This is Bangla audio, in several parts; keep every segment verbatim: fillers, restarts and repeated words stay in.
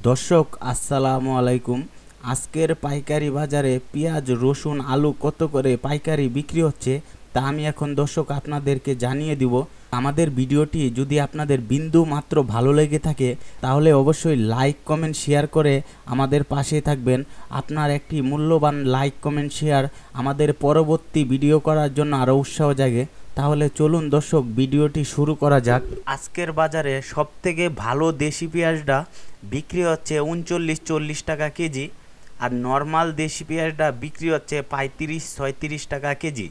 দর্শক আসসালামু আলাইকুম। আজকের পাইকারি বাজারে পেঁয়াজ, রসুন, আলু কত করে পাইকারি বিক্রি হচ্ছে তা আমি এখন দর্শক আপনাদেরকে জানিয়ে দিব। আমাদের ভিডিওটি যদি আপনাদের বিন্দু মাত্র ভালো লেগে থাকে তাহলে অবশ্যই লাইক কমেন্ট শেয়ার করে আমাদের পাশে থাকবেন। আপনার একটি মূল্যবান লাইক কমেন্ট শেয়ার আমাদের পরবর্তী ভিডিও করার জন্য আরও উৎসাহ জাগে। তাহলে চলুন দর্শক ভিডিওটি শুরু করা যাক। আজকের বাজারে সবথেকে ভালো দেশি পেঁয়াজটা বিক্রি হচ্ছে উনচল্লিশ চল্লিশ টাকা কেজি, আর নর্মাল দেশি পেঁয়াজটা বিক্রি হচ্ছে পঁয়ত্রিশ ছয়ত্রিশ টাকা কেজি।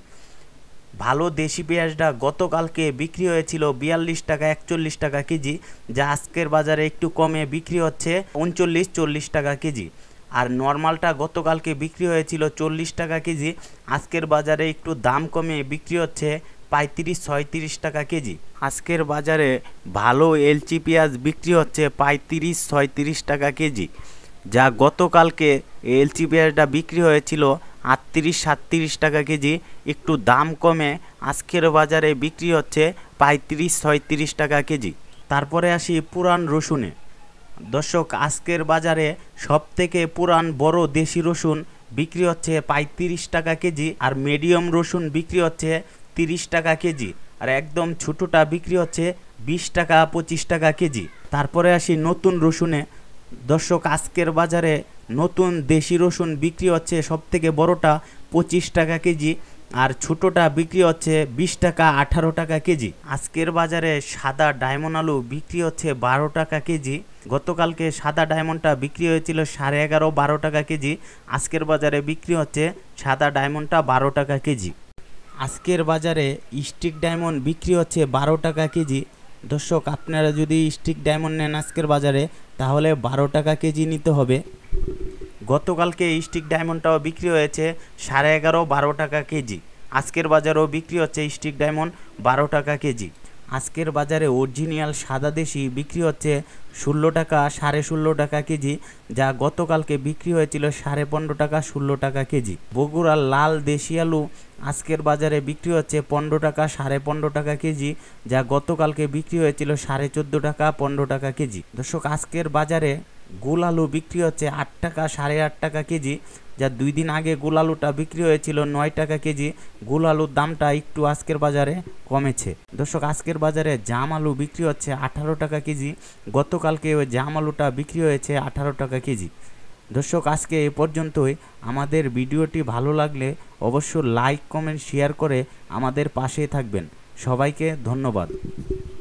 ভালো দেশি পেঁয়াজটা গতকালকে বিক্রি হয়েছিল বিয়াল্লিশ টাকা একচল্লিশ টাকা কেজি, যা আজকের বাজারে একটু কমে বিক্রি হচ্ছে উনচল্লিশ চল্লিশ টাকা কেজি। আর নর্মালটা গতকালকে বিক্রি হয়েছিল চল্লিশ টাকা কেজি, আজকের বাজারে একটু দাম কমে বিক্রি হচ্ছে পঁয়ত্রিশ ছয়ত্রিশ টাকা কেজি। আজকের বাজারে ভালো এলচি পেঁয়াজ বিক্রি হচ্ছে পঁয়ত্রিশ ছয়ত্রিশ টাকা কেজি, যা গতকালকে এলচি পেঁয়াজটা বিক্রি হয়েছিল আটত্রিশ সাতত্রিশ টাকা কেজি, একটু দাম কমে আজকের বাজারে বিক্রি হচ্ছে পঁয়ত্রিশ ছয়ত্রিশ টাকা কেজি। তারপরে আসি পুরান রসুনে। দর্শক আজকের বাজারে সবথেকে পুরান বড় দেশি রসুন বিক্রি হচ্ছে পঁয়ত্রিশ টাকা কেজি, আর মিডিয়াম রসুন বিক্রি হচ্ছে তিরিশ টাকা কেজি, আর একদম ছোটোটা বিক্রি হচ্ছে বিশ টাকা পঁচিশ টাকা কেজি। তারপরে আসি নতুন রসুনে। দর্শক আজকের বাজারে নতুন দেশি রসুন বিক্রি হচ্ছে সবথেকে বড়টা পঁচিশ টাকা কেজি, আর ছোটোটা বিক্রি হচ্ছে বিশ টাকা আঠারো টাকা কেজি। আজকের বাজারে সাদা ডায়মন্ড আলু বিক্রি হচ্ছে বারো টাকা কেজি। গতকালকে সাদা ডায়মন্ডটা বিক্রি হয়েছিল সাড়ে এগারো বারো টাকা কেজি, আজকের বাজারে বিক্রি হচ্ছে সাদা ডায়মন্ডটা বারো টাকা কেজি। আজকের বাজারে স্টিক ডায়মন্ড বিক্রি হচ্ছে বারো টাকা কেজি। দর্শক আপনারা যদি স্টিক ডায়মন্ড নেন আজকের বাজারে তাহলে বারো টাকা কেজি নিতে হবে। গতকালকে স্টিক ডায়মন্ডটাও বিক্রি হয়েছে সাড়ে এগারো বারো টাকা কেজি, আজকের বাজারেও বিক্রি হচ্ছে স্টিক ডায়মন্ড বারো টাকা কেজি। আজকের বাজারে অরিজিনাল সাদা দেশি বিক্রি হচ্ছে ষোলো টাকা সাড়ে ষোলো টাকা কেজি, যা গতকালকে বিক্রি হয়েছিল সাড়ে পনেরো টাকা ষোলো টাকা কেজি। বগুড়ার লাল দেশি আলু আজকের বাজারে বিক্রি হচ্ছে পনেরো টাকা সাড়ে পনেরো টাকা কেজি, যা গতকালকে বিক্রি হয়েছিল সাড়ে চোদ্দো টাকা পনেরো টাকা কেজি। দর্শক আজকের বাজারে গোল আলু বিক্রি হচ্ছে আট টাকা সাড়ে আট টাকা কেজি, যা দুই দিন আগে গোল আলুটা বিক্রি হয়েছিল নয় টাকা কেজি। গোল আলুর দামটা একটু আজকের বাজারে কমেছে। দর্শক আজকের বাজারে জাম আলু বিক্রি হচ্ছে আঠারো টাকা কেজি, গতকালকে ওই জাম আলুটা বিক্রি হয়েছে আঠারো টাকা কেজি। দর্শক আজকে এ পর্যন্তই। আমাদের ভিডিওটি ভালো লাগলে অবশ্যই লাইক কমেন্ট শেয়ার করে আমাদের পাশে থাকবেন। সবাইকে ধন্যবাদ।